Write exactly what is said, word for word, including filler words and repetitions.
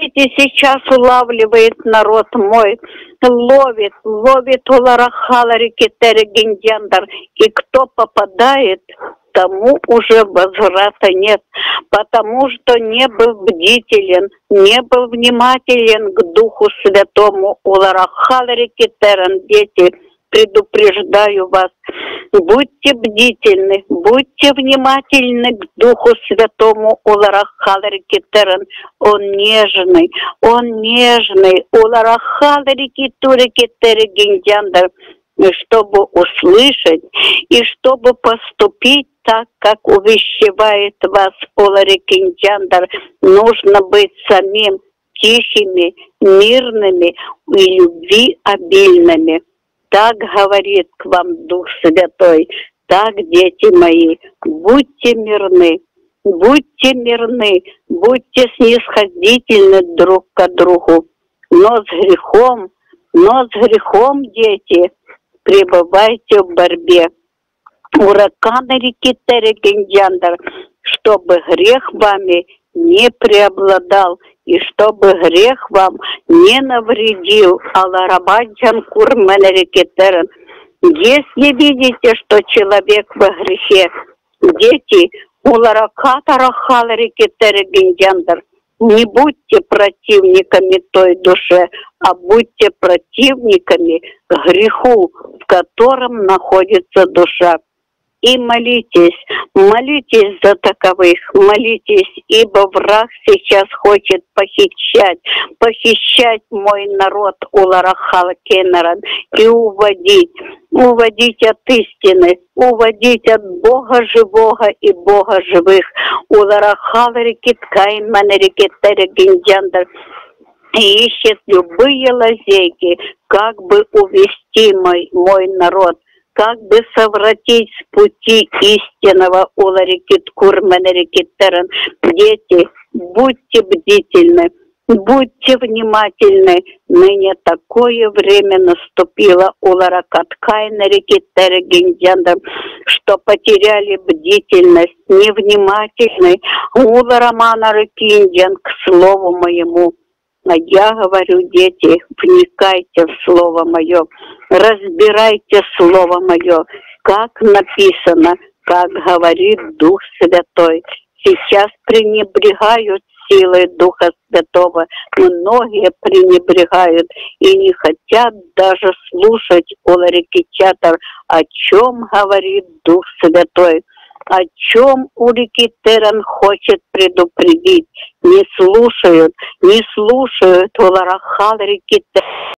Видите, сейчас улавливает народ мой, ловит, ловит уларахалари китери гиндяндар, и кто попадает, тому уже возврата нет, потому что не был бдителен, не был внимателен к Духу Святому. Уларахалари китеран, дети, предупреждаю вас, будьте бдительны, будьте внимательны к Духу Святому. Уларахалари китеран, он нежный, он нежный. Уларахалари китури китери гиндяндар, чтобы услышать и чтобы поступить так, как увещевает вас Олари Кинджандар, нужно быть самим тихими, мирными и любви обильными. Так говорит к вам Дух Святой. Так, дети мои, будьте мирны, будьте мирны, будьте снисходительны друг к другу. Но с грехом, но с грехом, дети, пребывайте в борьбе. Ураканы реки Терекинджандар, чтобы грех вами не преобладал и чтобы грех вам не навредил. Аларабаджан Курменерикитерен. Если видите, что человек во грехе, дети, уларакатара халарикитерекинджандар, не будьте противниками той душе, а будьте противниками греху, в котором находится душа. И молитесь, молитесь за таковых, молитесь, ибо враг сейчас хочет похищать, похищать мой народ Уларахал Кенаран и уводить, уводить от истины, уводить от Бога живого и Бога живых. Уларахал Рикиткай Манерикитерегинджандар и ищет любые лазейки, как бы увести мой, мой народ, как бы совратить с пути истинного. Уларикит Курменерикитерен. Дети, будьте бдительны, будьте внимательны. Ныне такое время наступило, Уларакаткайнерикитерегинджандар, что потеряли бдительность, невнимательны. Улараманарикинджан к слову моему. А я говорю, дети, вникайте в Слово Мое, разбирайте Слово Мое, как написано, как говорит Дух Святой. Сейчас пренебрегают силой Духа Святого, многие пренебрегают и не хотят даже слушать Уларикичатор, о чем говорит Дух Святой. О чем Урикитеран хочет предупредить. Не слушают, не слушают Уларахал Рикитер.